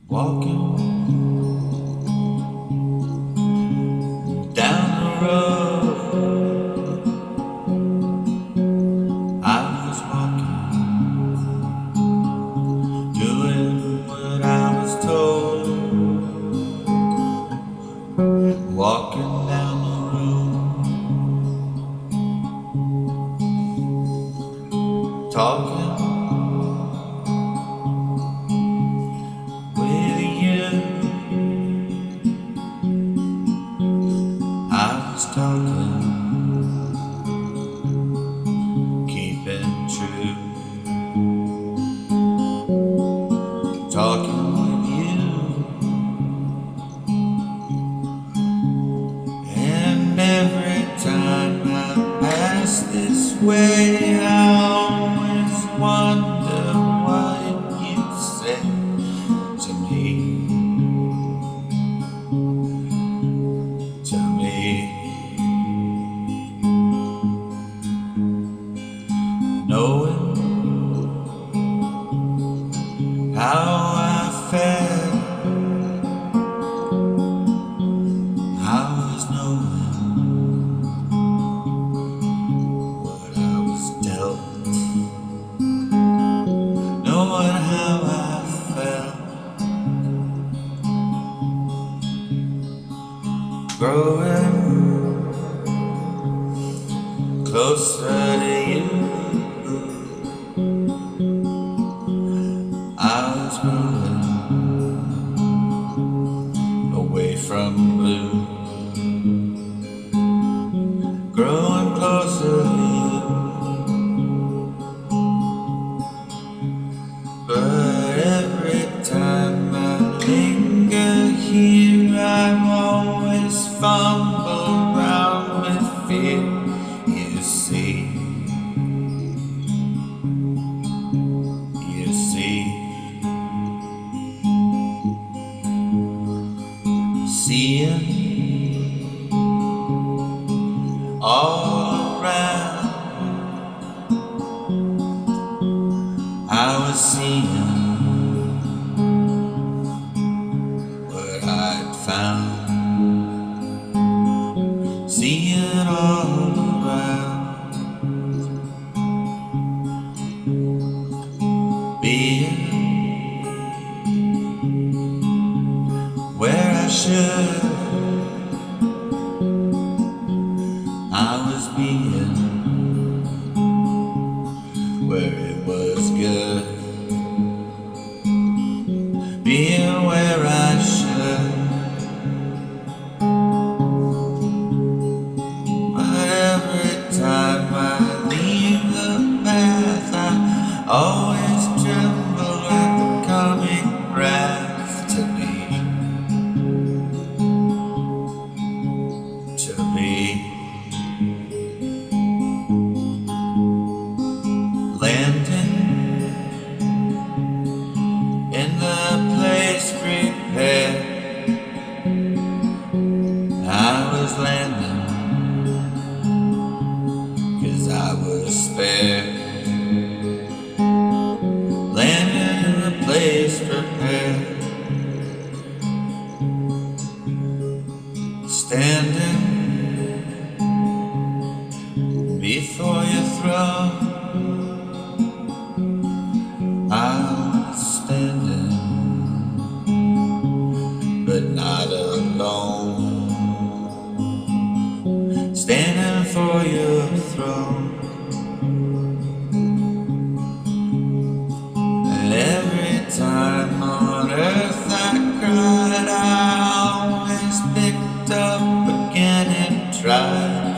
Walking down the road, I was walking, doing what I was told. Walking down the road, talking with you. I was talking, keeping true, talking with you. And every time I pass this way, I always wonder what you'd say to me. To me, knowing how I felt, I was knowing what I was dealt, knowing how I felt, growing closer to you. I was growing away from blue, growing closer to you. But every time I linger here, I always fumble around with fear. You see, seeing all around, I was seeing what I'd found, seeing all around, being where I should. I was being where it was good, being where I should. But every time I leave the path, I always tremble at the coming wrath. To me, landing in the place prepared. I was landing 'cause I was spared, landing in the place prepared, standing before your throne. I was standing, but not alone, standing for your throne. And every time on earth I cried, I always picked up again and tried.